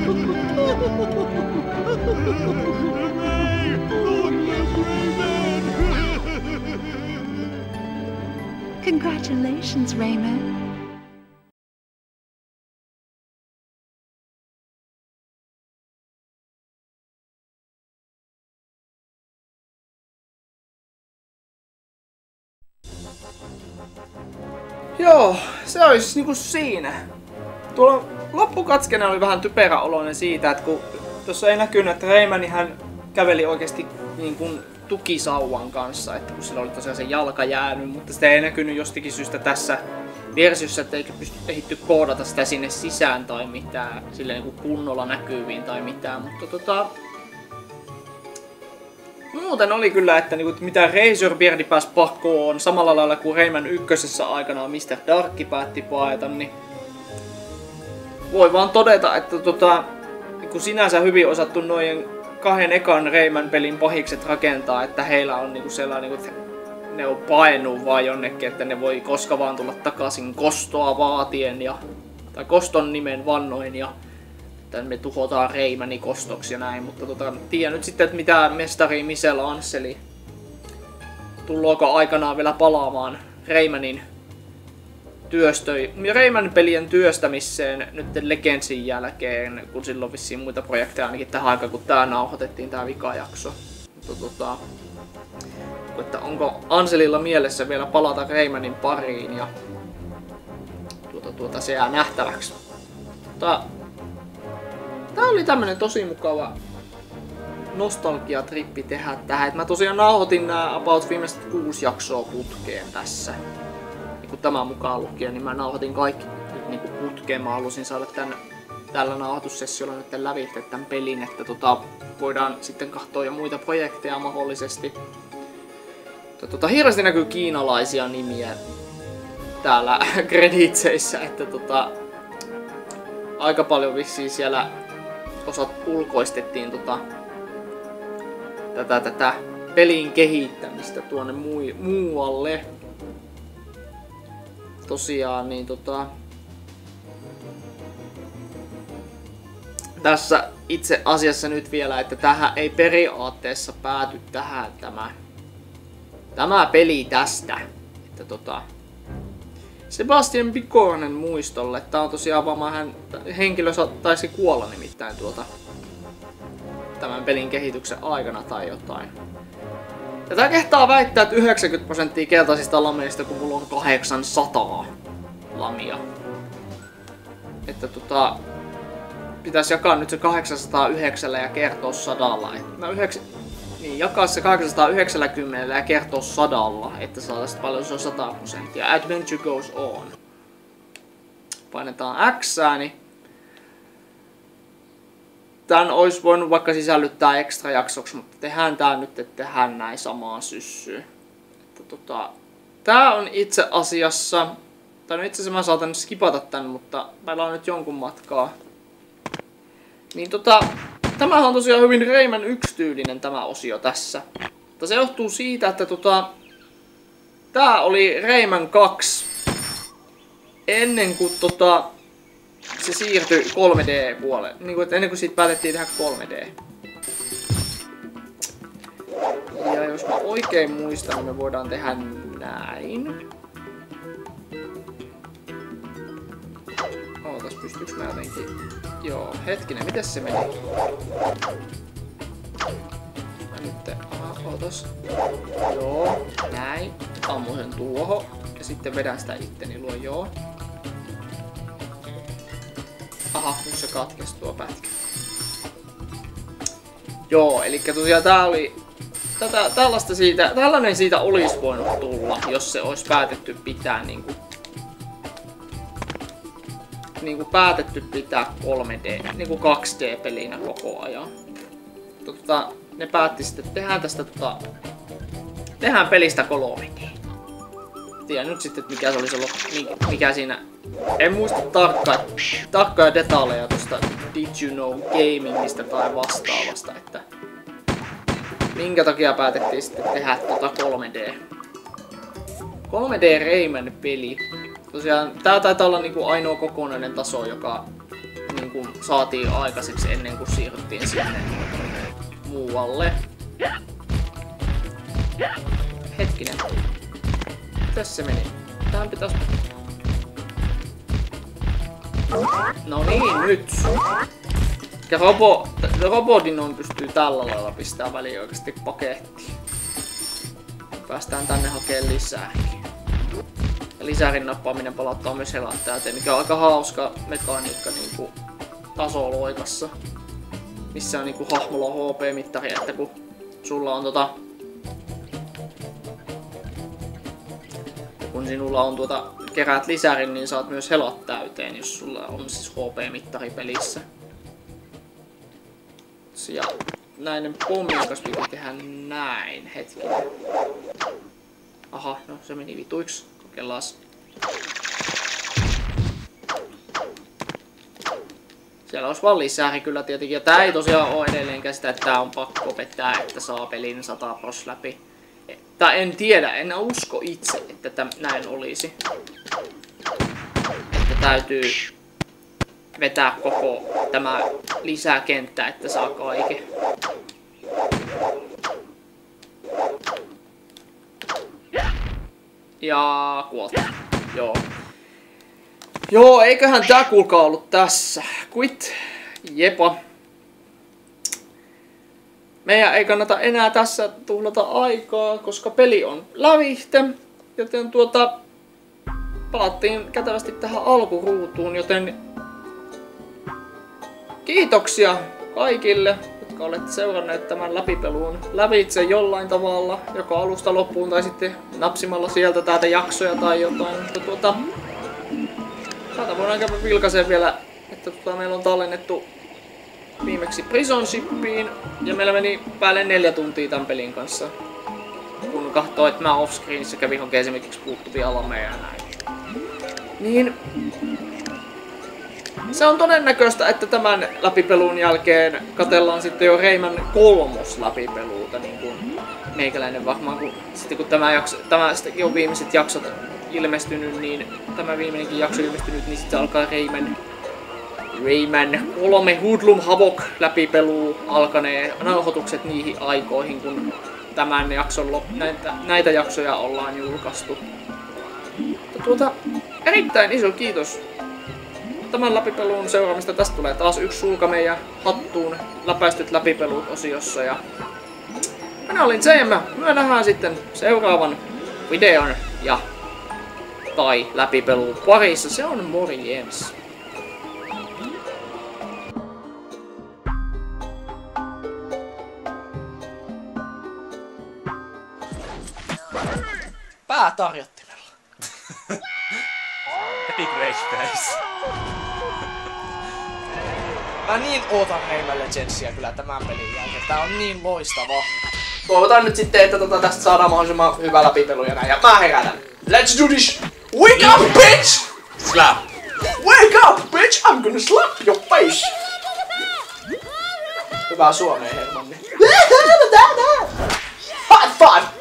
Congratulations, Rayman. Joo, se olisi siis niinku siinä. Tuolla loppukatskena oli vähän typerä oloinen siitä, että kun tuossa ei näkynyt, että Rayman hän käveli oikeasti niin kuin tukisauvan kanssa, että kun sillä oli tosiaan se jalka jäänyt, mutta sitä ei näkynyt jostakin syystä tässä versiossa, että eikä ehditty koodata sitä sinne sisään tai mitään, silleen niin kuin kunnolla näkyviin tai mitään, mutta muuten oli kyllä, että niinku, mitä Razorbeardi pääsi pakoon samalla lailla kuin Rayman ykkösessä aikanaan Mr. Darkki päätti paeta, niin voi vaan todeta, että kun sinänsä hyvin osattu noiden kahden ekan Rayman pelin pahikset rakentaa, että heillä on niinku sellainen, että ne on paennut vaan jonnekin, että ne voi koska vaan tulla takaisin kostoa vaatien tai koston nimen vannoin ja että me tuhotaan Raymani kostoksi ja näin, mutta tiedän nyt sitten, että mitä mestari Michelangelo tulluoko aikanaan vielä palaamaan Rayman pelien työstämiseen nyt Legendsin jälkeen, kun silloin vissiin muita projekteja ainakin tähän aikaan, kun tää nauhoitettiin tää vikajakso. Mutta että onko Anselilla mielessä vielä palata Raymanin pariin ja se jää nähtäväksi. Tää oli tämmönen tosi mukava nostalgiatrippi tehdä tähän. Et mä tosiaan nauhoitin nää about viimeiset 6 jaksoa putkeen tässä. Ja kun tämä mukaan lukien, niin mä nauhoitin kaikki nyt niinku putkeen. Mä halusin saada tällä nauhoitussessiolla nyt lävitse tän pelin, että voidaan sitten katsoa jo muita projekteja mahdollisesti. Hirveästi näkyy kiinalaisia nimiä täällä kreditseissä, että aika paljon vissiin siellä osat ulkoistettiin tätä pelin kehittämistä tuonne muualle. Tosiaan niin tässä itse asiassa nyt vielä, että tähän ei periaatteessa pääty tähän tämä peli tästä. Että Sebastian Picornen muistolle. Tää on tosiaan vaan henkilö taisi kuolla nimittäin tämän pelin kehityksen aikana tai jotain. Ja tää kehtaa väittää, että 90% keltaisista lameista, kun mulla on 800 lamia. Että pitäisi jakaa nyt se 809 ja kertoa 100. Niin, jakaa se 890 ja kertoa 100, että saataisiin paljon se on 100%. Adventure goes on. Painetaan Xää, niin tän olisi voinut vaikka sisällyttää ekstra jaksoksi, mutta tehdään tää nyt, että tehdään näin samaan syssyyn. Että tää on itse asiassa, tai no itse asiassa mä saatan skipata tän, mutta meillä on nyt jonkun matkaa. Niin tämähän on tosiaan hyvin Rayman 1-tyylinen tämä osio tässä. Mutta se johtuu siitä, että tää oli Rayman 2 ennen kuin se siirtyi 3D-puolelle. Niin kuin, ennen kuin siitä päätettiin tehdä 3D. Ja jos mä oikein muistan, niin me voidaan tehdä näin. Ootas, pystyykö mä jotenkin... Joo, hetkinen, mitäs se meni? Nyt, ootas. Joo, näin. Ammu sen tuohon. Ja sitten vedän sitä itteni luo, joo. Aha, nyt se katkesi tuo pätkä. Joo, eli tosiaan tää oli... Tällainen siitä olisi voinut tulla, jos se olisi päätetty pitää niinku päätetty pitää 3D, niinku 2D-pelinä koko ajan. Ne päätti sitten, että tehdään tästä tehdään pelistä 3D. Tiedän nyt sitten, että mikä se olisi ollut, mikä siinä... En muista tarkkoja detaljeja tosta Did You Know Gamingista tai vastaavasta, että... Minkä takia päätettiin sitten tehdä 3D. 3D Rayman peli. Tosiaan tää taitaa olla niinku ainoa kokonainen taso, joka niinku saatiin aikaiseksi ennen kuin siirryttiin sinne muualle. Hetkinen. Mitäs se meni? Tähän pitäis... No niin, nyt! Ja robotin on pystyy tällä lailla pistää väliaikaisesti pakettiin. Päästään tänne hakemaan lisääkin. Ja lisärin nappaaminen palauttaa myös helat täyteen, mikä on aika hauska mekaniikka niinku tasoloikassa. Missä on niinku hahmolla HP-mittari, että kun sulla on kun sinulla on keräät lisärin, niin saat myös helat täyteen, jos sulla on siis HP-mittari pelissä. Ja näiden pommien kanssa pitää tehdä näin. Hetkinen. Aha, no se meni vituiksi. Kokeillaan. Siellä olisi vaan lisääri kyllä tietenkin. Ja tää ei tosiaan oo edelleenkään sitä, että tää on pakko vetää, että saa pelin 100% läpi. Tai en tiedä, en usko itse, että näin olisi. Että täytyy vetää koko tämä lisäkenttä, että saa kaiken. Ja kuolta. Joo. Joo, eiköhän tää kuulkaa ollut tässä. Quit. Jepa. Meidän ei kannata enää tässä tuhlata aikaa, koska peli on lävihte. Joten palattiin kätevästi tähän alkuruutuun, joten kiitoksia kaikille, jotka olette seuranneet tämän läpipeluun lävitse jollain tavalla, joko alusta loppuun tai sitten napsimalla sieltä täältä jaksoja tai jotain. Mutta täältä voidaan käydä vilkaiseen vielä, että meillä on tallennettu viimeksi Prison Shipiin ja meillä meni päälle 4 tuntia tämän pelin kanssa. Kun katsoo, että mä offscreenissä kävin hakemaan esimerkiksi puuttuvia alameja ja näin. Niin se on todennäköistä, että tämän läpipelun jälkeen katsellaan sitten jo Rayman 3 läpipeluuta, niin kuin meikäläinen varmaan, kun sitten kun tämä sittenkin on viimeiset jaksot ilmestynyt, niin tämä viimeinenkin jakso ilmestynyt, niin sitten alkaa Rayman 3 Hoodlum Havoc läpipelu alkanee nauhoitukset niihin aikoihin, kun tämän jakson näitä jaksoja ollaan julkaistu. Erittäin iso kiitos tämän läpipelun seuraamista. Tästä tulee taas yksi sulka meidän hattuun läpäistyt läpipelut -osiossa. Ja minä olin JM. Me nähdään sitten seuraavan videon tai läpipelun parissa. Se on morjens. Päätarjottimella. Epic Rage Face. Mä niin ootan Rayman Legendsia kyllä tämän pelin jälkeen. Tää on niin loistava. Toivotaan nyt sitten, että tästä saadaan mahdollisimman hyvä läpipelu ja näin. Ja mä herätän. Let's do this! Wake up, bitch! Slap! Wake up, bitch! I'm gonna slap your face! Hyvää suomea, Hermanni. High five!